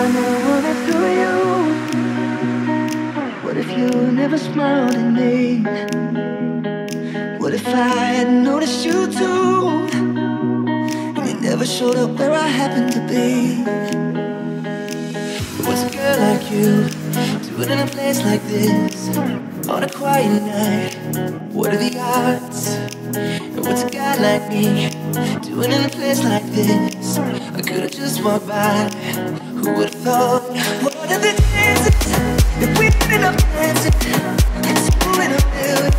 I wanna do you? What if you never smiled at me? What if I had noticed you too, and you never showed up where I happened to be? What's a girl like you doing in a place like this on a quiet night? What are the odds? And what's a guy like me doing in a place like this? I could've just walked by. Who would've thought? What are the chances that we ended up dancing like two in a million?